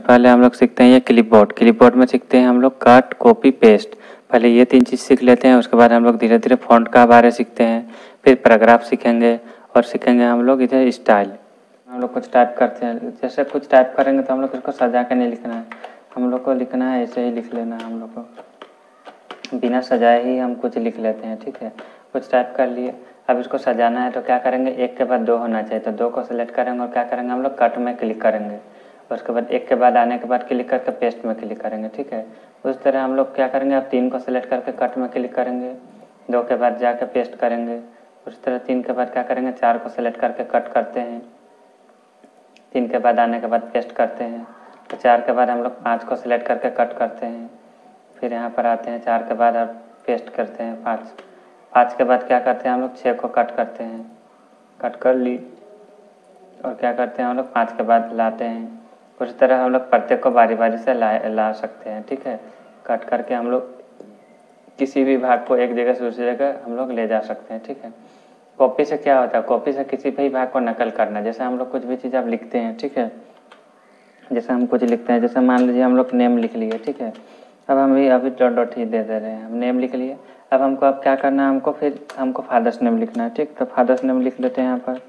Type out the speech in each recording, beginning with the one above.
पहले हम लोग सीखते हैं ये क्लिपबोर्ड। क्लिपबोर्ड में सीखते हैं हम लोग कट, कॉपी, पेस्ट। पहले ये 3 चीज़ सीख लेते हैं, उसके बाद हम लोग धीरे धीरे फॉन्ट का बारे सीखते हैं, फिर पैराग्राफ सीखेंगे और सीखेंगे हम लोग इधर स्टाइल। हम लोग कुछ टाइप करते हैं, जैसे कुछ टाइप करेंगे तो हम लोग इसको सजा के नहीं लिखना है, हम लोग को लिखना है ऐसे ही लिख लेना है। हम लोग को बिना सजाए ही हम कुछ लिख लेते हैं, ठीक है। कुछ टाइप कर लिए, अब इसको सजाना है तो क्या करेंगे, एक के बाद दो होना चाहिए, तो दो को सिलेक्ट करेंगे और क्या करेंगे हम लोग कट में क्लिक करेंगे, उसके बाद एक के बाद आने के बाद क्लिक करके पेस्ट में क्लिक करेंगे, ठीक है। उस तरह हम लोग क्या करेंगे, अब 3 को सिलेक्ट करके कट में क्लिक करेंगे, 2 के बाद जाके पेस्ट करेंगे, उस तरह 3 के बाद क्या करेंगे, 4 को सिलेक्ट करके कट करते हैं, 3 के बाद आने के बाद पेस्ट करते हैं, तो 4 के बाद हम लोग 5 को सिलेक्ट करके कट करते हैं, फिर यहाँ पर आते हैं 4 के बाद अब पेस्ट करते हैं 5 के बाद क्या करते हैं हम लोग 6 को कट करते हैं, कट कर ली और क्या करते हैं हम लोग 5 के बाद लाते हैं। उस तरह हम लोग प्रत्येक को बारी बारी से ला सकते हैं, ठीक है। कट करके हम लोग किसी भी भाग को एक जगह से दूसरी जगह हम लोग ले जा सकते हैं, ठीक है। कॉपी से क्या होता है, कॉपी से किसी भी भाग को नकल करना, जैसे हम लोग कुछ भी चीज़ आप लिखते हैं, ठीक है। जैसे हम कुछ लिखते हैं, जैसे मान लीजिए हम लोग नेम लिख लिए, ठीक है। अब हम अभी डॉट डॉट ही दे रहे हैं, हम नेम लिख लिए। अब हमको अब क्या करना है, हमको फादर्स नेम लिखना है, ठीक। तो फादर्स नेम लिख लेते हैं यहाँ पर।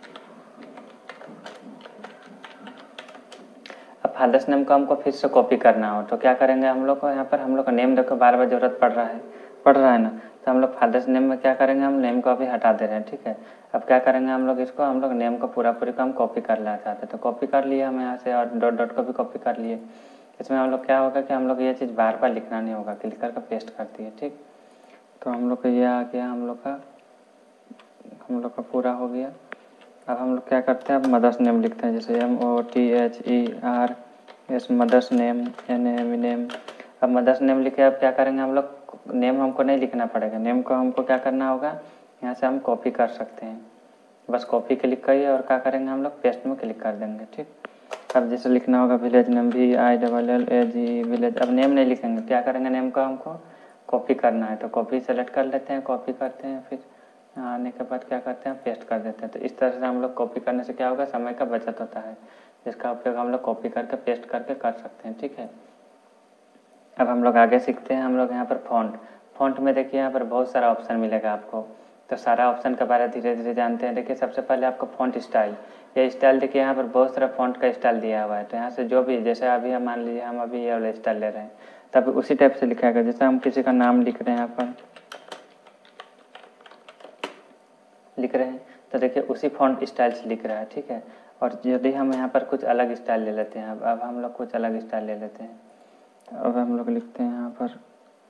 अब फादर्स नेम को हमको फिर से कॉपी करना हो तो क्या करेंगे, हम लोग को यहाँ पर हम लोग का नेम देखो बार बार जरूरत पड़ रहा है ना, तो हम लोग फादर्स नेम में क्या करेंगे, हम नेम को अभी हटा दे रहे हैं, ठीक है। अब क्या करेंगे हम लोग इसको, हम लोग नेम को पूरा को हम कॉपी कर लेना चाहते हैं, तो कॉपी कर लिए हम यहाँ से और डॉट डॉट को भी कॉपी कर लिए। इसमें हम लोग क्या होगा कि हम लोग ये चीज़ बार बार लिखना नहीं होगा, क्लिक करके पेस्ट कर दिए, ठीक। तो हम लोग का ये आ गया, हम लोग का पूरा हो गया। अब हम लोग क्या करते हैं, अब मदर्स नेम लिखते हैं, जैसे MOTHERS मदर्स नेम, नेम। अब मदर्स नेम लिखे, अब क्या करेंगे हम लोग, नेम हमको नहीं लिखना पड़ेगा, नेम को हमको क्या करना होगा, यहाँ से हम कॉपी कर सकते हैं, बस कॉपी क्लिक करिए और क्या करेंगे हम लोग पेस्ट में क्लिक कर देंगे, ठीक। अब जैसे लिखना होगा विलेज नेम, VILLAGE विलेज। अब नेम नहीं लिखेंगे, क्या करेंगे, नेम को हमको कॉपी करना है, तो कॉपी सेलेक्ट कर लेते हैं, कॉपी करते हैं, फिर आने के बाद क्या करते हैं पेस्ट कर देते हैं। तो इस तरह से हम लोग कॉपी करने से क्या होगा, समय का बचत होता है, जिसका उपयोग हम लोग कॉपी करके पेस्ट करके कर सकते हैं, ठीक है। अब हम लोग आगे सीखते हैं, हम लोग यहाँ पर फॉन्ट में देखिए यहाँ पर बहुत सारा ऑप्शन मिलेगा आपको, तो सारा ऑप्शन के बारे में धीरे धीरे जानते हैं। देखिए सबसे पहले आपको फॉन्ट स्टाइल, ये स्टाइल देखिए यहाँ पर बहुत सारा फॉन्ट का स्टाइल दिया हुआ है, तो यहाँ से जो भी, जैसे अभी हम मान लीजिए हम अभी ये वाला स्टाइल ले रहे हैं, तब उसी टाइप से लिखाएगा। जैसे हम किसी का नाम लिख रहे हैं, यहाँ पर लिख रहे हैं तो देखिए उसी फॉन्ट स्टाइल से लिख रहा है, ठीक है। और यदि हम यहाँ पर कुछ अलग स्टाइल ले लेते हैं, अब हम लोग कुछ अलग स्टाइल ले लेते हैं, अब हम लोग लिखते हैं यहाँ पर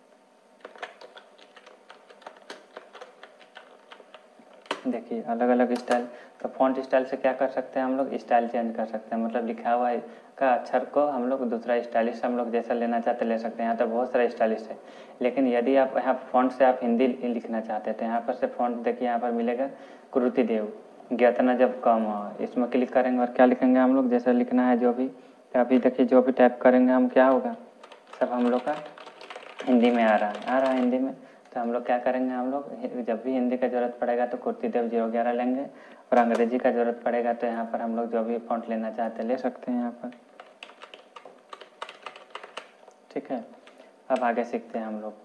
देखिए अलग अलग स्टाइल। तो फॉन्ट स्टाइल से क्या कर सकते हैं हम लोग, स्टाइल चेंज कर सकते हैं, मतलब लिखा हुआ का अक्षर को हम लोग दूसरा स्टाइलिश हम लोग जैसा लेना चाहते ले सकते हैं। यहाँ तो बहुत सारा स्टाइलिश है, लेकिन यदि आप यहाँ फॉन्ट से आप हिंदी लिखना चाहते हैं तो यहाँ पर से फॉन्ट देखिए यहाँ पर मिलेगा कुरुति देव ज्ञातना जब कम हो, इसमें क्लिक करेंगे और क्या लिखेंगे हम लोग, जैसा लिखना है जो भी। तो अभी देखिए जो भी टाइप करेंगे हम क्या होगा, सब हम लोग का हिंदी में आ रहा है हिंदी में। तो हम लोग क्या करेंगे, हम लोग जब भी हिंदी का ज़रूरत पड़ेगा तो कुर्तीदेव 011 लेंगे, और अंग्रेजी का ज़रूरत पड़ेगा तो यहाँ पर हम लोग जो भी फॉन्ट लेना चाहते हैं ले सकते हैं यहाँ पर, ठीक है। अब आगे सीखते हैं हम लोग,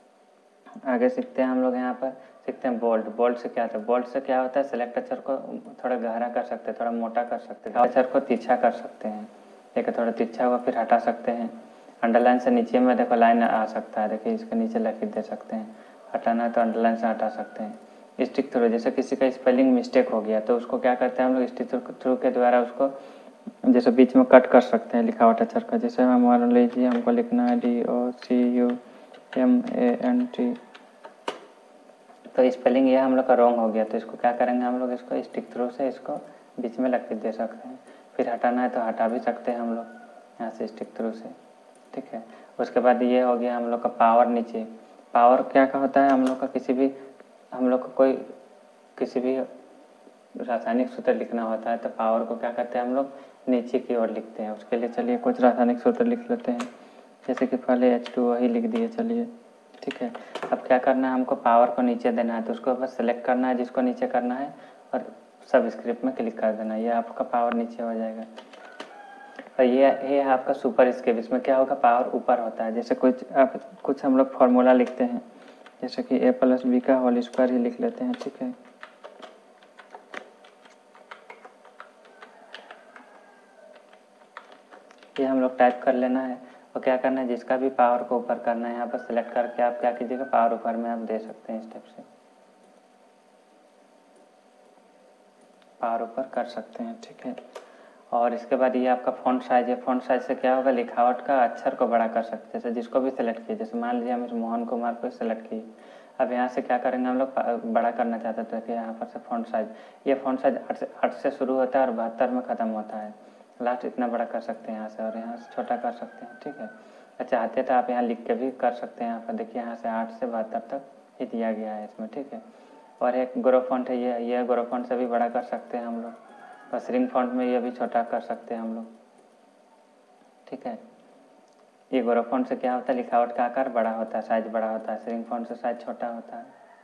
यहाँ पर सीखते हैं बोल्ड से क्या होता है। बोल्ड से क्या होता है, सेलेक्ट अक्षर को थोड़ा गहरा कर सकते हैं, थोड़ा मोटा कर सकते हैं, अक्षर को तिरछा कर सकते हैं, एक थोड़ा तिरछा हुआ फिर हटा सकते हैं। अंडरलाइन से नीचे में देखो लाइन आ सकता है, देखिए इसके नीचे लकीर दे सकते हैं, हटाना है तो अंडरलाइन से हटा सकते हैं। स्टिक थ्रू, जैसे किसी का स्पेलिंग मिस्टेक हो गया तो उसको क्या करते हैं हम लोग, स्टिक थ्रू के द्वारा उसको जैसे बीच में कट कर सकते हैं लिखावट अक्षर का। जैसे हम मान लीजिए हमको लिखना है DOCUMENT, तो स्पेलिंग ये हम लोग का रॉन्ग हो गया, तो इसको क्या करेंगे हम लोग, इसको स्टिक थ्रू से इसको बीच में लकीर दे सकते हैं, फिर हटाना है तो हटा भी सकते हैं हम लोग यहाँ से स्टिक थ्रू से, ठीक है। उसके बाद ये हो गया हम लोग का पावर। नीचे पावर क्या का होता है, हम लोग का किसी भी रासायनिक सूत्र लिखना होता है तो पावर को क्या करते हैं हम लोग नीचे की ओर लिखते हैं। उसके लिए चलिए कुछ रासायनिक सूत्र लिख लेते हैं, जैसे कि पहले H2O ही लिख दिए, चलिए ठीक है। अब क्या करना है, हमको पावर को नीचे देना है, तो उसको बस सेलेक्ट करना है जिसको नीचे करना है और सब स्क्रिप्ट में क्लिक कर देना है, ये आपका पावर नीचे हो जाएगा। और ये है आपका सुपर स्क्रिप्ट। इसमें क्या होगा, पावर ऊपर होता है। जैसे कुछ हम लोग फॉर्मूला लिखते हैं, जैसे कि a + b का होल स्क्वायर ही लिख लेते हैं, ठीक है। ये हम लोग टाइप कर लेना है और क्या करना है, जिसका भी पावर को ऊपर करना है यहाँ पर सिलेक्ट करके आप क्या कीजिएगा, पावर ऊपर में आप दे सकते हैं, स्टेप से पावर ऊपर कर सकते हैं, ठीक है। और इसके बाद ये आपका फ़ॉन्ट साइज है। फ़ॉन्ट साइज से क्या होगा, लिखावट का अक्षर को बड़ा कर सकते हैं। जैसे जिसको भी सिलेक्ट किए, जैसे मान लीजिए हम इस मोहन कुमार को सिलेक्ट किए, अब यहाँ से क्या करेंगे, हम लोग बड़ा करना चाहते हैं तो यहाँ पर से फ़ॉन्ट साइज, ये फ़ॉन्ट साइज 8 से शुरू होता है और 72 में ख़त्म होता है। लास्ट इतना बड़ा कर सकते हैं यहाँ से, और यहाँ से छोटा कर सकते हैं, ठीक है। चाहते तो आप यहाँ लिख के भी कर सकते हैं। यहाँ पर देखिए, यहाँ से 8 से 72 तक ही दिया गया है इसमें, ठीक है। और एक ग्रो फॉन्ट है, ये ग्रो फॉन्ट से भी बड़ा कर सकते हैं हम लोग। बस रिंग फॉन्ट में ये भी छोटा कर सकते हैं हम लोग, ठीक है। ये ग्रो फॉन्ट से क्या होता है, लिखावट का आकार बड़ा होता है, साइज बड़ा होता है। रिंग फॉन्ट से साइज छोटा होता है,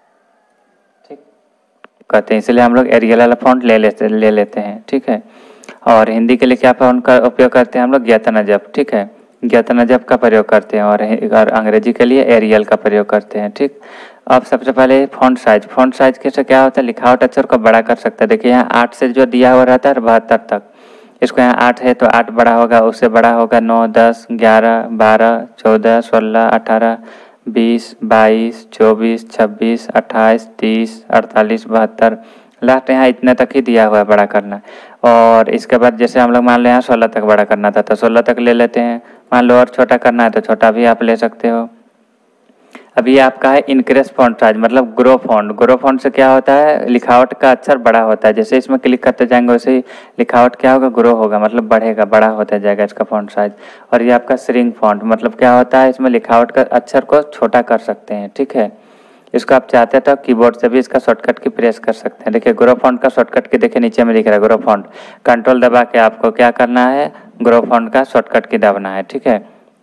ठीक कहते हैं। इसलिए हम लोग एरियल वाला फॉन्ट ले लेते हैं, ठीक है। और हिंदी के लिए क्या फॉन्ट का उपयोग करते हैं हम लोग, ज्ञातनाजब, ठीक है। ज्ञातनाजब का प्रयोग करते हैं। और अंग्रेजी के लिए एरियल का प्रयोग करते हैं, ठीक। अब सबसे पहले फ़ॉन्ट साइज कैसे क्या होता है, लिखावट अक्षर को बड़ा कर सकता है। देखिए यहाँ 8 से जो दिया हुआ रहता है 72 तक, इसको यहाँ 8 है तो 8 बड़ा होगा, उससे बड़ा होगा 9, 10, 11, 12, 14, 16, 18, 20, 22, 24, 26, 28, 30, 48, 72, लास्ट यहाँ इतने तक ही दिया हुआ है बड़ा करना। और इसके बाद जैसे हम लोग मान लो यहाँ 16 तक बड़ा करना था तो 16 तक ले लेते हैं। मान लो और छोटा करना है तो छोटा भी आप ले सकते हो। अभी आपका है इनक्रीज फॉन्ट साइज, मतलब ग्रो फॉन्ट से क्या होता है, लिखावट का अक्षर बड़ा होता है। जैसे इसमें क्लिक करते जाएंगे वैसे ही लिखावट क्या होगा, ग्रो होगा, मतलब बढ़ेगा, बड़ा होता जाएगा इसका फॉन्ट साइज। और ये आपका श्रिंक फॉन्ट, मतलब क्या होता है, इसमें लिखावट का अक्षर को छोटा कर सकते हैं, ठीक है। इसको आप चाहते हैं तो कीबोर्ड से भी इसका शॉर्टकट की प्रेस कर सकते हैं। देखिए ग्रो फॉन्ट का शॉर्टकट की, देखिए नीचे में दिख रहा है ग्रो फॉन्ट, कंट्रोल दबा के आपको क्या करना है, ग्रो फॉन्ट का शॉर्टकट की दबाना है, ठीक है।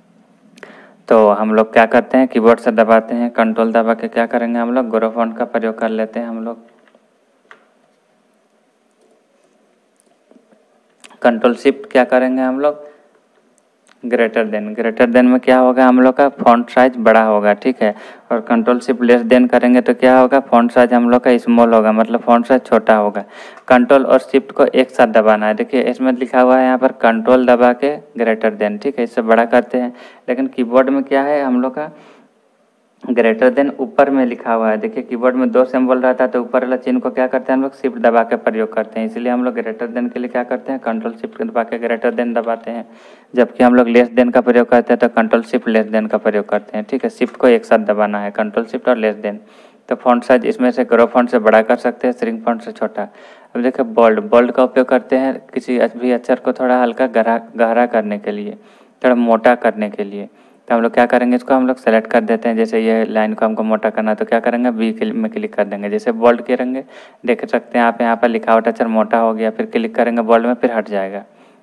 तो हम लोग क्या करते हैं, कीबोर्ड से दबाते हैं, कंट्रोल दबा के क्या करेंगे, हम लोग ग्रो फॉन्ट का प्रयोग कर लेते हैं। हम लोग कंट्रोल शिफ्ट क्या करेंगे, हम लोग ग्रेटर देन में क्या होगा, हम लोग का फॉन्ट साइज बड़ा होगा, ठीक है। और कंट्रोल शिफ्ट लेस देन करेंगे तो क्या होगा, फॉन्ट साइज हम लोग का स्मॉल होगा, मतलब फॉन्ट साइज छोटा होगा। कंट्रोल और शिफ्ट को एक साथ दबाना है। देखिए इसमें लिखा हुआ है यहाँ पर कंट्रोल दबा के ग्रेटर देन, ठीक है, इससे बड़ा करते हैं। लेकिन कीबोर्ड में क्या है, हम लोग का ग्रेटर देन ऊपर में लिखा हुआ है। देखिए कीबोर्ड में 2 सिंबल रहता है तो ऊपर वाला चिन्ह को क्या करते हैं, हम लोग शिफ्ट दबा के प्रयोग करते हैं। इसलिए हम लोग ग्रेटर देन के लिए क्या करते हैं, कंट्रोल शिफ्ट दबा के ग्रेटर देन दबाते हैं। जबकि हम लोग लेस देन का प्रयोग करते हैं तो कंट्रोल शिफ्ट लेस देन का प्रयोग करते हैं, ठीक है। शिफ्ट को एक साथ दबाना है, कंट्रोल शिफ्ट और लेस देन। तो फॉन्ट साइज इसमें से ग्रो फॉन्ट से बड़ा कर सकते हैं, श्रिंक फॉन्ट से छोटा। अब देखिए बोल्ड का उपयोग करते हैं किसी भी अक्षर को थोड़ा हल्का गहरा करने के लिए, थोड़ा मोटा करने के लिए। तो हम लोग क्या करेंगे, इसको हम लोग सेलेक्ट कर देते हैं। जैसे ये लाइन को हमको मोटा करना है तो क्या करेंगे, बी में क्लिक कर देंगे। जैसे बोल्ड करेंगे, देख सकते हैं आप यहाँ पर लिखावट अक्षर मोटा हो गया, फिर क्लिक करेंगे बोल्ड में, फिर हट जाएगा।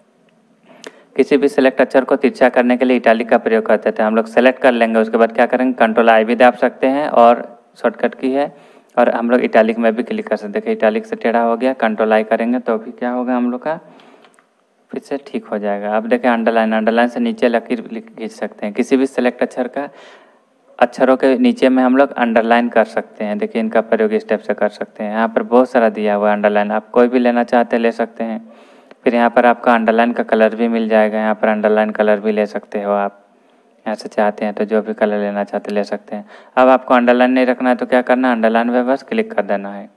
किसी भी सिलेक्ट अक्षर को तिरछा करने के लिए इटालिक का प्रयोग करते थे। हम लोग सेलेक्ट कर लेंगे, उसके बाद क्या करेंगे, कंट्रोल आई भी दाब सकते हैं और शॉर्टकट की है, और हम लोग इटालिक में भी क्लिक कर सकते हैं। देखिए इटालिक से टेढ़ा हो गया, कंट्रोल आई करेंगे तो भी क्या होगा, हम लोग का फिर से ठीक हो जाएगा। अब देखें अंडरलाइन से नीचे लकीर खींच सकते हैं। किसी भी सिलेक्ट अक्षर का अक्षरों के नीचे में हम लोग अंडरलाइन कर सकते हैं। देखिए इनका प्रयोग इस टाइप से कर सकते हैं। यहाँ पर बहुत सारा दिया हुआ है अंडरलाइन, आप कोई भी लेना चाहते हैं ले सकते हैं। फिर यहाँ पर आपका अंडरलाइन का कलर भी मिल जाएगा, यहाँ पर अंडरलाइन कलर भी ले सकते हो आप, यहाँ से चाहते हैं तो जो भी कलर लेना चाहते ले सकते हैं। अब आपको अंडरलाइन नहीं रखना है तो क्या करना है, अंडरलाइन पे बस क्लिक कर देना है।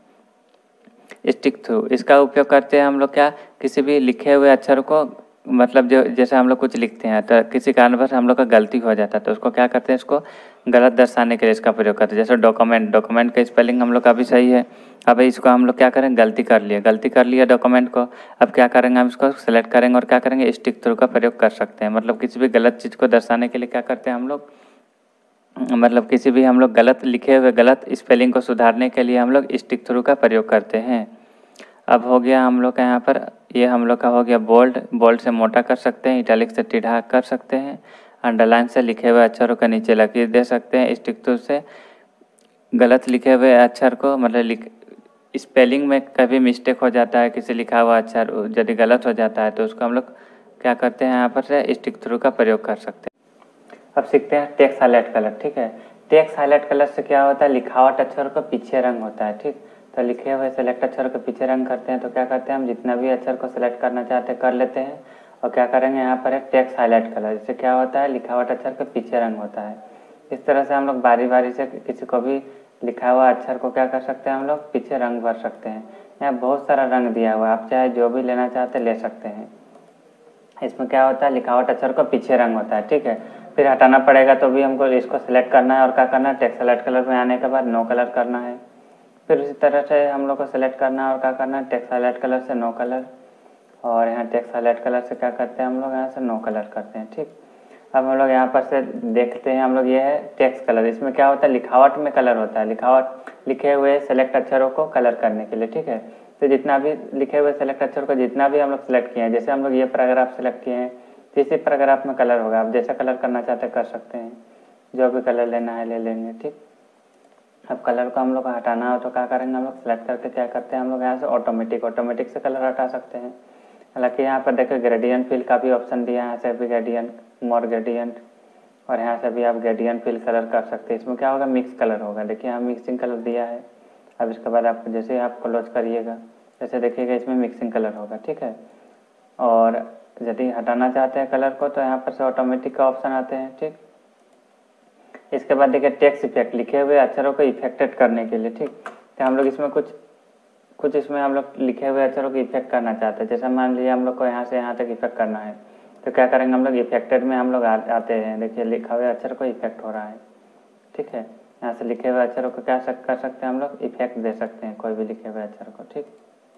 स्टिक थ्रू, इसका उपयोग करते हैं हम लोग क्या, किसी भी लिखे हुए अक्षर को, मतलब जो जैसे हम लोग कुछ लिखते हैं तो किसी कारणवश हम लोग का गलती हो जाता है तो उसको क्या करते हैं, इसको गलत दर्शाने के लिए इसका प्रयोग करते हैं। जैसे डॉक्यूमेंट का स्पेलिंग हम लोग का भी सही है, अब इसको हम लोग क्या करें, गलती कर लिया डॉक्यूमेंट को। अब क्या करेंगे, हम इसको सेलेक्ट करेंगे और क्या करेंगे, स्टिक थ्रू का प्रयोग कर सकते हैं। मतलब किसी भी गलत चीज़ को दर्शाने के लिए क्या करते हैं हम लोग, मतलब किसी भी हम लोग गलत लिखे हुए गलत स्पेलिंग को सुधारने के लिए हम लोग स्टिक थ्रू का प्रयोग करते हैं। अब हो गया हम लोग का यहाँ पर, ये हम लोग का हो गया बोल्ड से मोटा कर सकते हैं, इटैलिक से टेढ़ा कर सकते हैं, अंडरलाइन से लिखे हुए अक्षरों के नीचे लकीर दे सकते हैं, स्टिक थ्रू से गलत लिखे हुए अक्षर को, मतलब स्पेलिंग में कभी मिस्टेक हो जाता है, किसी लिखा हुआ अक्षर यदि गलत हो जाता है तो उसको हम लोग क्या करते हैं, यहाँ पर से स्टिक थ्रू का प्रयोग कर सकते हैं। अब सीखते हैं टेक्स्ट हाईलाइट कलर। ठीक है, टेक्स्ट हाईलाइट कलर से क्या होता है, लिखावट अक्षर को पीछे रंग होता है। ठीक, तो लिखे हुए सेलेक्ट अक्षर को पीछे रंग करते हैं। तो क्या करते हैं, हम जितना भी अक्षर को सिलेक्ट करना चाहते हैं कर लेते हैं। और क्या करेंगे, यहाँ पर है टेक्स्ट हाईलाइट कलर, जिससे क्या होता है, लिखावट अक्षर के पीछे रंग होता है। इस तरह से हम लोग बारी बारी से किसी को भी लिखा हुआ अक्षर को क्या कर सकते हैं, हम लोग पीछे रंग भर सकते हैं। यहाँ बहुत सारा रंग दिया हुआ है, आप चाहे जो भी लेना चाहते ले सकते हैं। इसमें क्या होता है, लिखावट अक्षर को पीछे रंग होता है। ठीक है, फिर हटाना पड़ेगा तो भी हमको इसको सिलेक्ट करना है और क्या करना है, टेक्स्ट हाईलाइट कलर में आने के बाद नो कलर करना है। फिर उसी तरह से हम लोग को सिलेक्ट करना है और क्या करना है, टेक्स्ट हाईलाइट कलर से नो कलर, और यहाँ टेक्स्ट हाईलाइट कलर से क्या करते हैं, हम लोग यहाँ से नो कलर करते हैं। ठीक, अब हम लोग यहाँ पर से देखते हैं, हम लोग ये है टेक्स्ट कलर। इसमें क्या होता है, लिखावट में कलर होता है, लिखावट लिखे हुए सेलेक्ट अक्षरों को कलर करने के लिए। ठीक है, तो जितना भी लिखे हुए सेलेक्ट अक्षर को जितना भी हम लोग सेलेक्ट किए हैं, जैसे हम लोग ये पैराग्राफ सेलेक्ट किए हैं तो इसी पैराग्राफ में कलर होगा। आप जैसा कलर करना चाहते हैं कर सकते हैं, जो भी कलर लेना है ले लेंगे। ठीक, अब कलर को हम लोग को हटाना हो तो क्या करेंगे, हम लोग सेलेक्ट करके क्या करते हैं, हम लोग यहाँ से ऑटोमेटिक से कलर हटा सकते हैं। हालांकि यहाँ पर देखो ग्रेडियंट फिल का भी ऑप्शन दिया है, यहाँ से भी ग्रेडियंट, मोर ग्रेडियंट, और यहाँ से भी आप ग्रेडियंट फिल कलर कर सकते हैं। इसमें क्या होगा, मिक्स कलर होगा। देखिए यहाँ मिक्सिंग कलर दिया है। अब इसके बाद आप जैसे आप क्लोज करिएगा जैसे देखिएगा इसमें मिक्सिंग कलर होगा। ठीक है, और यदि हटाना चाहते हैं कलर को तो यहाँ पर से ऑटोमेटिक का ऑप्शन आते हैं। ठीक, इसके बाद देखिए टेक्स्ट इफेक्ट, लिखे हुए अक्षरों को इफेक्टेड करने के लिए। ठीक, तो हम लोग इसमें कुछ इसमें हम लोग लिखे हुए अक्षरों को इफेक्ट करना चाहते हैं। जैसे मान लीजिए हम लोग को यहाँ से यहाँ तक इफेक्ट करना है तो क्या करेंगे, हम लोग इफेक्टेड में हम लोग आते हैं। देखिए लिखा हुए अक्षर को इफेक्ट हो रहा है। ठीक है, यहाँ से लिखे हुए अक्षरों को क्या कर सकते हैं, हम लोग इफेक्ट दे सकते हैं कोई भी लिखे हुए अक्षर को। ठीक,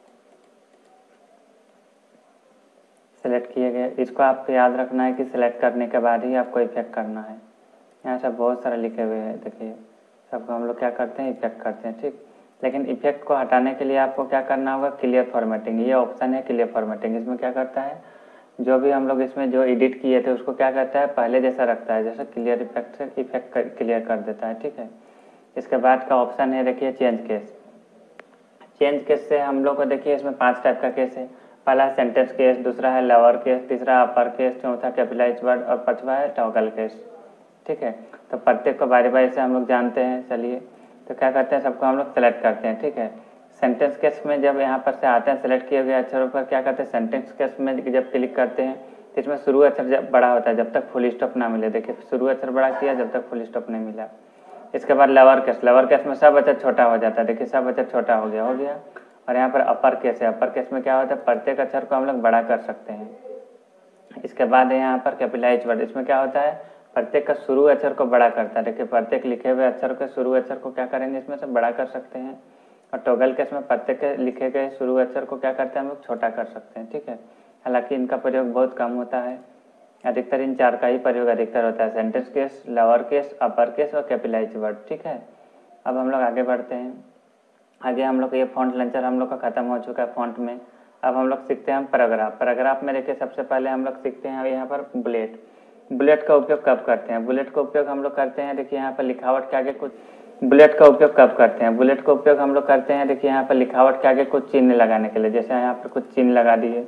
सिलेक्ट किए गए, इसको आपको याद रखना है कि सिलेक्ट करने के बाद ही आपको इफेक्ट करना है। यहाँ से बहुत सारे लिखे हुए हैं, देखिए सबको हम लोग क्या करते हैं, इफेक्ट करते हैं। ठीक, लेकिन इफेक्ट को हटाने के लिए आपको क्या करना होगा, क्लियर फॉर्मेटिंग, ये ऑप्शन है क्लियर फॉर्मेटिंग। इसमें क्या करता है, जो भी हम लोग इसमें जो एडिट किए थे उसको क्या करता है, पहले जैसा रखता है, जैसे क्लियर इफेक्ट से इफेक्ट क्लियर कर देता है। ठीक है, इसके बाद का ऑप्शन है देखिए चेंज केस। चेंज केस से हम लोग को देखिए इसमें 5 टाइप का केस है। पहला है सेंटेंस केस, दूसरा है लोअर केस, तीसरा अपर केस, चौथा कैपिटलाइज्ड वर्ड और पांचवा है टॉगल केस। ठीक है, तो प्रत्येक को बारी बारी से हम लोग जानते हैं। चलिए, तो क्या करते हैं, सबको हम लोग सेलेक्ट करते हैं। ठीक है, सेंटेंस केस में जब यहाँ पर से आते हैं सेलेक्ट किए हुए अक्षरों पर क्या करते हैं, सेंटेंस केस में जब क्लिक करते हैं तो इसमें शुरू अक्षर जब बड़ा होता है जब तक फुल स्टॉप ना मिले। देखिए शुरू अक्षर बड़ा किया जब तक फुल स्टॉप नहीं मिला। इसके बाद लोअर केस में सब अक्षर छोटा हो जाता है। देखिए सब अक्षर छोटा हो गया। और यहाँ पर अपर केस है, अपर केस में क्या होता है, प्रत्येक अक्षर को हम लोग बड़ा कर सकते हैं। इसके बाद है यहाँ पर कैपिटलाइज्ड वर्ड, इसमें क्या होता है, प्रत्येक का शुरू अक्षर को बड़ा करता है। देखिए प्रत्येक लिखे हुए अक्षर के शुरू अक्षर को क्या करेंगे, इसमें से बड़ा कर सकते हैं। और टॉगल केस में प्रत्येक के लिखे गए शुरू अक्षर को क्या करते हैं, हम लोग छोटा कर सकते हैं। ठीक है, हालांकि इनका प्रयोग बहुत कम होता है, अधिकतर इन 4 का ही प्रयोग अधिकतर होता है, sentence case, lower case, upper case और कैपिटलाइज्ड वर्ड। ठीक है, अब हम लोग आगे बढ़ते हैं। आगे हम लोग ये फॉन्ट लॉन्चर हम लोग का खत्म हो चुका है फॉन्ट में। अब हम लोग सीखते हैं पैराग्राफ में। देखिए सबसे पहले हम लोग सीखते हैं यहाँ पर बुलेट का उपयोग कब करते हैं। बुलेट का उपयोग हम लोग करते हैं, देखिए यहाँ पर लिखावट के आगे कुछ बुलेट का उपयोग कब करते हैं, बुलेट का उपयोग हम लोग करते हैं देखिए यहाँ पर लिखावट के आगे कुछ चिन्ह लगाने के लिए। जैसे यहाँ पर कुछ चिन्ह लगा दिए।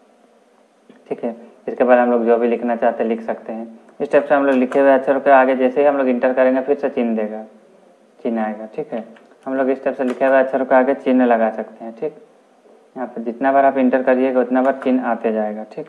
ठीक है, इसके बाद हम लोग जो भी लिखना चाहते हैं लिख सकते हैं। इस टाइप से हम लोग लिखे हुए अक्षरों के आगे जैसे ही हम लोग इंटर करेंगे फिर से चिन्ह देगा, चिन्ह आएगा। ठीक है, हम लोग इस टाइप से लिखे हुए अक्षरों के आगे चिन्ह लगा सकते हैं। ठीक, यहाँ पर जितना बार आप इंटर करिएगा उतना बार चिन्ह आते जाएगा। ठीक,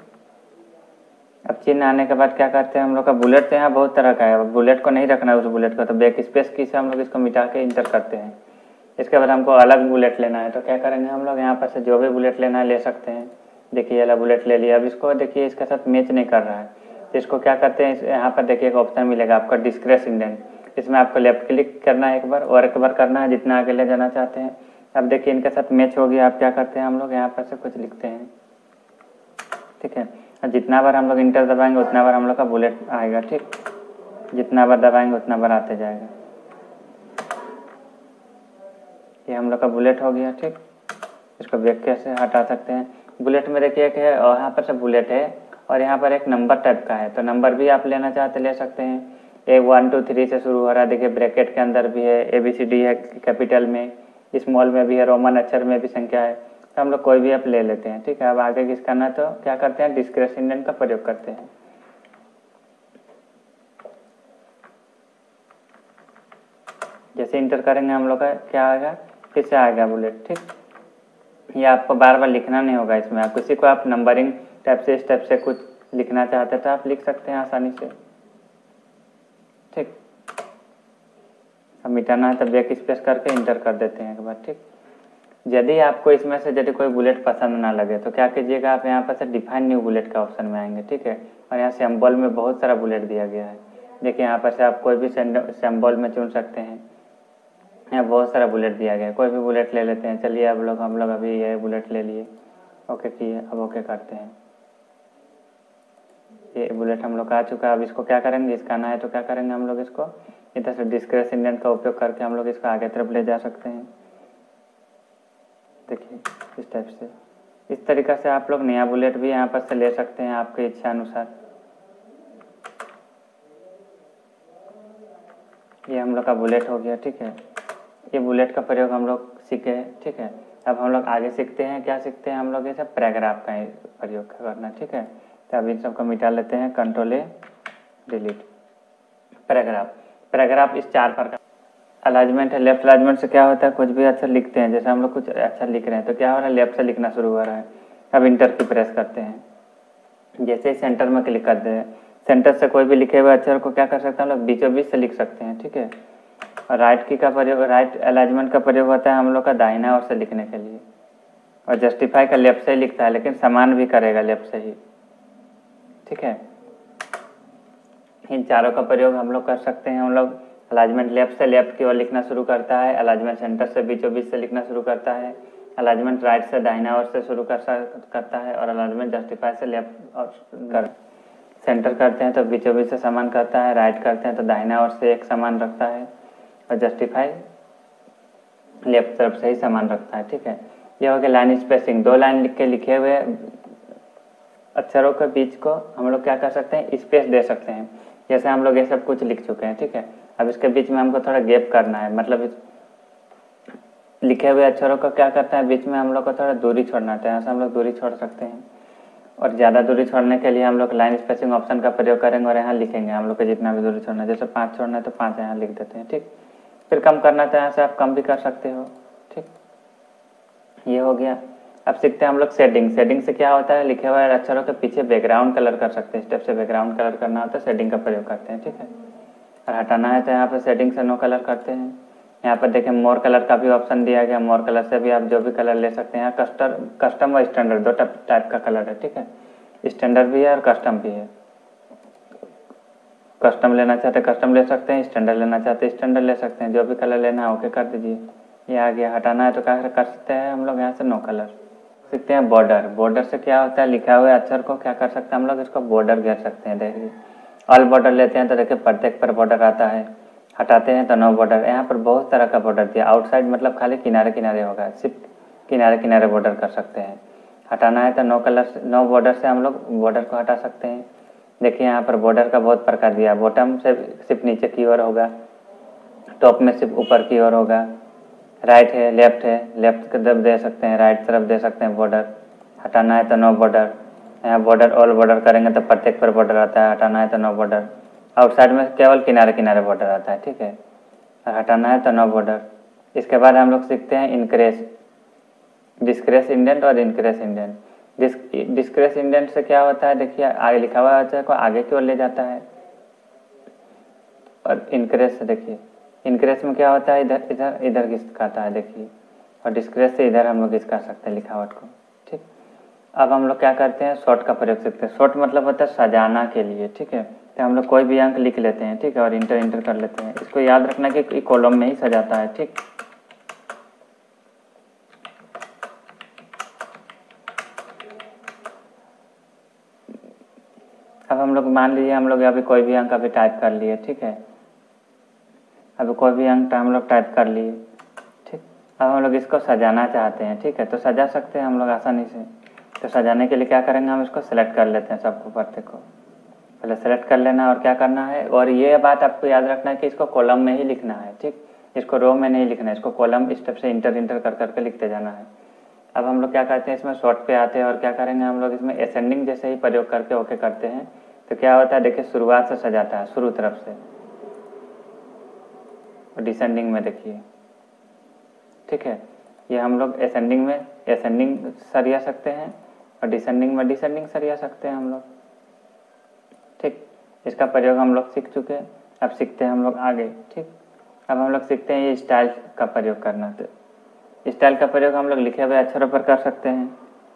अब चिन्ह आने के बाद क्या करते हैं, हम लोग का बुलेट तो यहाँ बहुत तरह का है। बुलेट को नहीं रखना है, उस बुलेट को तो बैक स्पेस की से हम लोग इसको मिटा के इंटर करते हैं। इसके बाद हमको अलग बुलेट लेना है तो क्या करेंगे, हम लोग यहाँ पर से जो भी बुलेट लेना है ले सकते हैं। देखिए वाला बुलेट ले लिया। अब इसको देखिए इसके साथ मैच नहीं कर रहा है तो इसको क्या करते हैं, यहाँ पर देखिए एक ऑप्शन मिलेगा आपका डिस्क्रेस इंडेंट, इसमें आपको लेफ्ट क्लिक करना है एक बार और एक बार करना है जितना आगे ले जाना चाहते हैं। अब देखिए इनके साथ मैच हो गया। आप क्या करते हैं, हम लोग यहाँ पर से कुछ लिखते हैं। ठीक है, जितना बार हम लोग इंटर दबाएंगे उतना बार हम लोग का बुलेट आएगा। ठीक, जितना बार दबाएंगे उतना बार आते जाएगा। ये हम लोग का बुलेट हो गया। ठीक, इसको बैक कैसे हटा सकते हैं। बुलेट में देखिए एक है और यहाँ पर से बुलेट है और यहाँ पर एक नंबर टाइप का है, तो नंबर भी आप लेना चाहते ले सकते हैं। 1 2 3 से शुरू हो रहा है। देखिए ब्रैकेट के अंदर भी है, ABCD है कैपिटल में, स्मॉल में भी है, रोमन अक्षर में भी संख्या है। तो हम लोग कोई भी ऐप ले लेते हैं, ठीक है। अब आगे किस करना है तो क्या करते हैं, डिस्क्रेस इंडेंट का प्रयोग करते हैं। जैसे इंटर करेंगे हम लोग का क्या आएगा, फिर से आएगा बुलेट, ठीक। ये आपको बार बार लिखना नहीं होगा इसमें, आप किसी को आप नंबरिंग टाइप से इस टाइप से कुछ लिखना चाहते हैं तो आप लिख सकते हैं आसानी से, ठीक। अब मिटाना है तो बैक स्पेस करके इंटर कर देते हैं एक बार, ठीक। यदि आपको इसमें से यदि कोई बुलेट पसंद ना लगे तो क्या कीजिएगा, आप यहाँ पर से डिफाइन न्यू बुलेट का ऑप्शन में आएंगे, ठीक है। और यहाँ सिंबल में बहुत सारा बुलेट दिया गया है, देखिए यहाँ पर से आप कोई भी सिंबल में चुन सकते हैं। यहाँ बहुत सारा बुलेट दिया गया है, कोई भी बुलेट ले लेते हैं। चलिए हम लोग अभी ये बुलेट ले लिए, ओके किए, अब ओके करते हैं। ये बुलेट हम लोग का आ चुका है। अब इसको क्या करेंगे, इसका आना है तो क्या करेंगे हम लोग, इसको इधर से डिस्क्रेस इंडेंट का उपयोग करके हम लोग इसको आगे तरफ ले जा सकते हैं। देखिए इस टाइप से, इस तरीक़ा से आप लोग नया बुलेट भी यहाँ पर से ले सकते हैं आपके इच्छा अनुसार। ये हम लोग का बुलेट हो गया, ठीक है। ये बुलेट का प्रयोग हम लोग सीखे, ठीक है। अब हम लोग आगे सीखते हैं, क्या सीखते हैं हम लोग, ऐसा पैराग्राफ का प्रयोग करना, ठीक है। तो अब इन सबको मिटा लेते हैं, कंट्रोल ए डिलीट। पैराग्राफ इस 4 प्रकार अलाइनमेंट है। लेफ्ट अलाइनमेंट से क्या होता है, कुछ भी अक्षर लिखते हैं, जैसे हम लोग कुछ अक्षर लिख रहे हैं तो क्या हो रहा है, लेफ्ट से लिखना शुरू हो रहा है। अब इंटर की प्रेस करते हैं, जैसे सेंटर में क्लिक करते हैं, सेंटर से कोई भी लिखे हुए अक्षर को क्या कर सकते हैं हम लोग बीचों बीच से लिख सकते हैं, ठीक है। और राइट की का प्रयोग, राइट अलाइनमेंट का प्रयोग होता है हम लोग का दाहिना ओर से लिखने के लिए। और जस्टिफाई का लेफ्ट से ही लिखता है, लेकिन समान भी करेगा लेफ्ट से ही, ठीक है। इन चारों का प्रयोग हम लोग कर सकते हैं। हम लोग अलाइनमेंट लेफ्ट से लेफ्ट की ओर लिखना शुरू करता है, अलाइनमेंट सेंटर से बीचों बीच से लिखना शुरू करता है, अलाइनमेंट राइट से दाहिना ओर से शुरू करता है, और अलाइनमेंट जस्टिफाई से लेफ्ट और कर सेंटर करते हैं तो बीचों बीच से समान करता है, राइट करते हैं तो दाहिना ओर से एक समान रखता है, और जस्टिफाई लेफ्ट तरफ से ही समान रखता है, ठीक है। यह हो गया लाइन स्पेसिंग। 2 लाइन लिख के लिखे हुए अक्षरों के बीच को हम लोग क्या कर सकते हैं, स्पेस दे सकते हैं। जैसे हम लोग ये सब कुछ लिख चुके हैं, ठीक है। अब इसके बीच में हमको थोड़ा गैप करना है, मतलब लिखे हुए अक्षरों को क्या करता है, बीच में हम लोग को थोड़ा दूरी छोड़ना है, ऐसा हम लोग दूरी छोड़ सकते हैं। और ज़्यादा दूरी छोड़ने के लिए हम लोग लाइन स्पेसिंग ऑप्शन का प्रयोग करेंगे और यहाँ लिखेंगे हम लोग को जितना भी दूरी छोड़ना है। जैसे 5 छोड़ना है तो 5 यहाँ लिख देते हैं, ठीक। फिर कम करना है तो यहाँ से आप कम भी कर सकते हो, ठीक। ये हो गया। अब सीखते हैं हम लोग शेडिंग। शेडिंग से क्या होता है, लिखे हुए अक्षरों के पीछे बैकग्राउंड कलर कर सकते हैं। स्टेप से बैकग्राउंड कलर करना होता है, शेडिंग का प्रयोग करते हैं, ठीक है। और हटाना है तो यहाँ पर शेडिंग से नो कलर करते हैं। यहाँ पर देखें मोर कलर का भी ऑप्शन दिया गया, मोर कलर से भी आप जो भी कलर ले सकते हैं। यहाँ कस्टम और स्टैंडर्ड 2 टाइप का कलर है, ठीक है। स्टैंडर्ड भी है और कस्टम भी है। कस्टम लेना चाहते हैं कस्टम ले सकते हैं, स्टैंडर्ड लेना चाहते हैं स्टैंडर्ड ले सकते हैं। जो भी कलर लेना है ओके कर दीजिए। ये आ गया। हटाना है तो क्या कर सकते हैं हम लोग, यहाँ से नो कलर। सीखते हैं बॉर्डर। बॉर्डर से क्या होता है, लिखा हुआ अक्षर को क्या कर सकते हैं हम लोग, इसको बॉर्डर घेर सकते हैं। देखिए ऑल बॉर्डर लेते हैं तो देखिए प्रत्येक पर बॉर्डर आता है। हटाते हैं तो नो बॉर्डर। यहाँ पर बहुत तरह का बॉर्डर दिया। आउटसाइड मतलब खाली किनारे किनारे होगा, सिर्फ किनारे किनारे बॉर्डर कर सकते हैं। हटाना है तो नो कलर, नो बॉर्डर से हम लोग बॉर्डर को हटा सकते हैं। देखिए यहाँ पर बॉर्डर का बहुत प्रकार दिया। बॉटम से सिर्फ नीचे की ओर होगा, टॉप में सिर्फ ऊपर की ओर होगा, राइट है लेफ्ट है, लेफ्ट की तरफ दे सकते हैं, राइट तरफ दे सकते हैं बॉर्डर। हटाना है तो नो बॉर्डर। यहाँ बॉर्डर ऑल बॉर्डर करेंगे तो प्रत्येक पर बॉर्डर आता है। हटाना है तो नो बॉर्डर। आउटसाइड में केवल किनारे किनारे बॉर्डर आता है, ठीक है। और हटाना है तो नो बॉर्डर। इसके बाद हम लोग सीखते हैं इनक्रेस, डिस्क्रेस इंडेंट और इनक्रेस इंडेंट। डिस्क्रेस इंडेंट से क्या होता है, देखिए आगे लिखा हुआ है को आगे की ओर ले जाता है। और इनक्रेस से देखिए, इनक्रेस में क्या होता है, इधर इधर इधर घिसकाता है देखिए। और डिस्क्रेस से इधर हम लोग घिसका सकते हैं लिखावट को, ठीक। अब हम लोग क्या करते हैं, शॉर्ट का प्रयोग सीखते हैं। शॉर्ट मतलब होता है सजाना के लिए, ठीक है। तो हम लोग कोई भी अंक लिख लेते हैं, ठीक है, और इंटर कर लेते हैं। इसको याद रखना कि कॉलम में ही सजाता है, ठीक। अब हम लोग मान लीजिए हम लोग अभी कोई भी अंक अभी टाइप कर लिए, ठीक है। अभी कोई भी अंक हम लोग टाइप कर लिए, ठीक। अब हम लोग इसको सजाना चाहते हैं, ठीक है, तो सजा सकते हैं हम लोग आसानी से। तो सजाने के लिए क्या करेंगे, हम इसको सेलेक्ट कर लेते हैं, सबको प्रत्येक को पहले सेलेक्ट कर लेना और क्या करना है। और ये बात आपको याद रखना है कि इसको कॉलम में ही लिखना है, ठीक। इसको रो में नहीं लिखना है, इसको कॉलम स्टेप से इंटर कर करके लिखते जाना है। अब हम लोग क्या करते हैं, इसमें शॉर्ट पे आते हैं और क्या करेंगे हम लोग इसमें असेंडिंग जैसे ही प्रयोग करके ओके करते हैं तो क्या होता है, देखिए शुरुआत से सजाता है, शुरू तरफ से, और डिसेंडिंग में देखिए, ठीक है। ये हम लोग असेंडिंग में असेंडिंग सरिया सकते हैं और डिसेंडिंग में डिसेंडिंग सरिया सकते हैं हम लोग, ठीक। इसका प्रयोग हम लोग सीख चुके हैं, अब सीखते हैं हम लोग आगे, ठीक। अब हम लोग सीखते हैं ये स्टाइल का प्रयोग करना। तो स्टाइल का प्रयोग हम लोग लिखे हुए अक्षरों पर कर सकते हैं।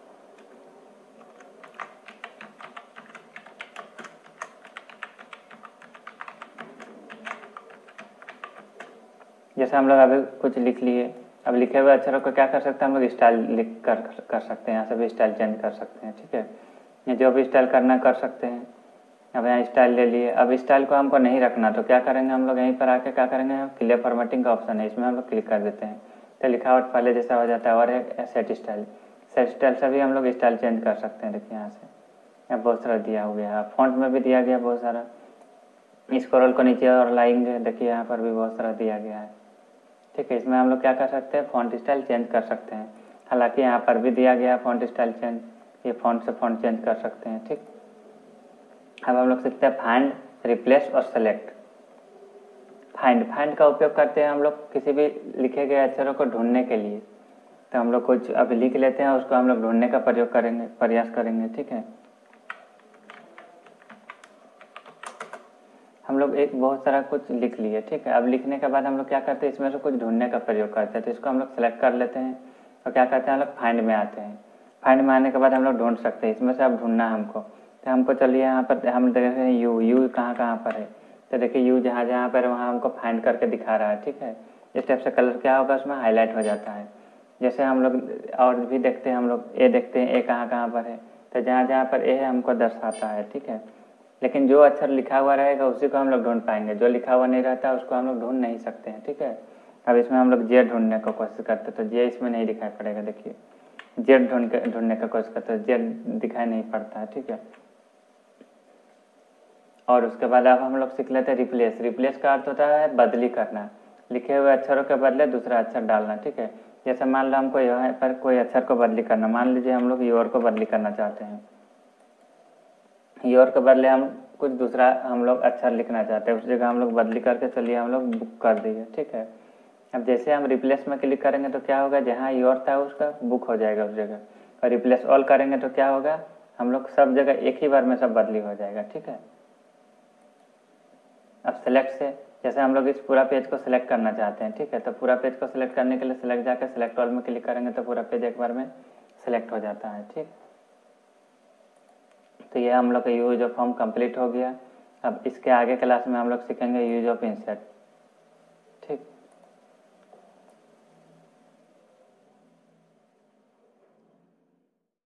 जैसे हम लोग अभी कुछ लिख लिए, अब लिखे हुए अक्षरों को क्या कर सकते हैं हम लोग, स्टाइल लिख कर सकते हैं, यहाँ से भी स्टाइल चेंज कर सकते हैं, ठीक है। ये जो भी स्टाइल करना कर सकते हैं। अब यहाँ स्टाइल ले लिए, अब स्टाइल को हमको नहीं रखना तो क्या करेंगे हम लोग, यहीं पर आके क्या करेंगे, क्लियर फॉर्मेटिंग का ऑप्शन है, इसमें हम लोग क्लिक कर देते हैं तो लिखावट पहले जैसा हो जाता है। और है सेट स्टाइल, सेट स्टाइल से भी हम लोग स्टाइल चेंज कर सकते हैं। देखिए यहाँ से यहाँ बहुत सारा दिया हो गया है, फॉन्ट में भी दिया गया बहुत सारा, स्क्रॉल को नीचे और लाएंगे, देखिए यहाँ पर भी बहुत सारा दिया गया है, ठीक है। इसमें हम लोग क्या कर सकते हैं, फॉन्ट स्टाइल चेंज कर सकते हैं। हालांकि यहाँ पर भी दिया गया है फॉन्ट स्टाइल चेंज, ये फॉन्ट से फॉन्ट चेंज कर सकते हैं, ठीक। अब हम लोग सीखते हैं फाइंड, रिप्लेस और सेलेक्ट। फाइंड का उपयोग करते हैं हम लोग किसी भी लिखे गए अक्षरों को ढूंढने के लिए। तो हम लोग कुछ अभी लिख लेते हैं, उसको हम लोग ढूंढने का प्रयोग करेंगे, प्रयास करेंगे, ठीक है। हम लोग एक बहुत सारा कुछ लिख लिए, ठीक है। अब लिखने के बाद हम लोग क्या करते हैं, इसमें से कुछ ढूंढने का प्रयोग करते हैं। तो इसको हम लोग सेलेक्ट कर लेते हैं और क्या करते हैं, हम लोग फाइंड में आते हैं। फाइंड में आने के बाद हम लोग ढूंढ सकते हैं, इसमें से अब ढूंढना है हमको। तो हमको चलिए यहाँ पर हम देख रहे हैं यू कहाँ पर है। तो देखिए यू जहाँ जहाँ पर है वहाँ हमको फाइंड करके दिखा रहा है, ठीक है। इस टाइप से कलर क्या होगा, उसमें हाईलाइट हो जाता है। जैसे हम लोग और भी देखते हैं, हम लोग ए देखते हैं, ए कहाँ पर है। तो जहाँ जहाँ पर ए है हमको दर्शाता है, ठीक है। लेकिन जो अक्षर लिखा हुआ रहेगा उसी को हम लोग ढूंढ पाएंगे, जो लिखा हुआ नहीं रहता उसको हम लोग ढूंढ नहीं सकते हैं, ठीक है। अब इसमें हम लोग जेड ढूंढने का कोशिश करते तो जे इसमें नहीं दिखाई पड़ेगा, देखिए जेड ढूंढने का कोशिश करते तो जेड दिखाई नहीं पड़ता है, ठीक है। और उसके बाद अब हम लोग सीख लेते हैं रिप्लेस। रिप्लेस का अर्थ होता है बदली करना, लिखे हुए अक्षरों के बदले दूसरा अक्षर डालना, ठीक है। जैसे मान लो हमको यहाँ पर कोई अक्षर को बदली करना, मान लीजिए हम लोग योर को बदली करना चाहते हैं, योर के बदले हम कुछ दूसरा हम लोग अक्षर लिखना चाहते हैं, उस जगह हम लोग बदली करके चलिए हम लोग बुक कर दिए, ठीक है। अब जैसे हम रिप्लेस में क्लिक करेंगे तो क्या होगा, जहाँ योर था उसका बुक हो जाएगा उस जगह, और रिप्लेस ऑल करेंगे तो क्या होगा, हम लोग सब जगह एक ही बार में सब बदली हो जाएगा, ठीक है। अब सेलेक्ट से जैसे हम लोग इस पूरा पेज को सिलेक्ट करना चाहते हैं, ठीक है। तो पूरा पेज को सिलेक्ट करने के लिए सिलेक्ट जाकर सिलेक्ट ऑल में क्लिक करेंगे तो पूरा पेज एक बार में सिलेक्ट हो जाता है, ठीक। तो ये हम लोग का यूज ऑफ फॉर्म कंप्लीट हो गया। अब इसके आगे क्लास में हम लोग सीखेंगे यूज ऑफ इंसर्ट, ठीक।